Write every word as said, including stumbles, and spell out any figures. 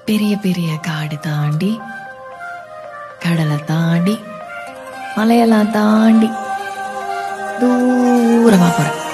பெரிய பெரிய காடு தாண்டி, கடலை தாண்டி, மலையெல்லாம் தாண்டி தூரமா போறேன்.